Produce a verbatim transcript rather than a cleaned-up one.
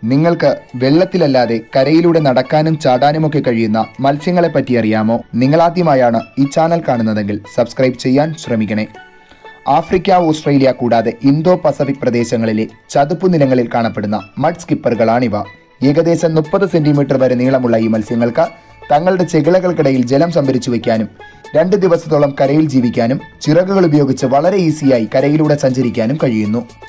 നിങ്ങൾക്ക് വെള്ളത്തിലല്ലാതെ കരയിലൂടെ നടക്കാനും ചാടാനുമൊക്കെ കഴിയുന്ന മത്സ്യങ്ങളെ പറ്റി അറിയാമോ? നിങ്ങളാദ്യമായാണ് ഈ ചാനൽ കാണുന്നതെങ്കിൽ സബ്സ്ക്രൈബ് ചെയ്യാൻ ശ്രമിക്കണേ. ആഫ്രിക്ക, ഓസ്ട്രേലിയ കൂടാതെ ഇന്തോ പസഫിക് പ്രദേശങ്ങളിലെ ചതുപ്പു നിലങ്ങളിൽ കാണപ്പെടുന്ന മഡ് സ്കിപ്പറുകളാണിവ. ഏകദേശം മുപ്പത് സെന്റിമീറ്റർ വരെ നീളമുള്ള ഈ മത്സ്യങ്ങൾക്ക് തങ്ങളുടെ ചെകിളകൾക്കിടയിൽ ജലം സംഭരിച്ചു വയ്ക്കാനും രണ്ട് ദിവസത്തോളം കരയിൽ ജീവിക്കാനും ചിറകുകൾ ഉപയോഗിച്ച് വളരെ ഈസിയായി കരയിലൂടെ സഞ്ചരിക്കാനും കഴിയുന്നു.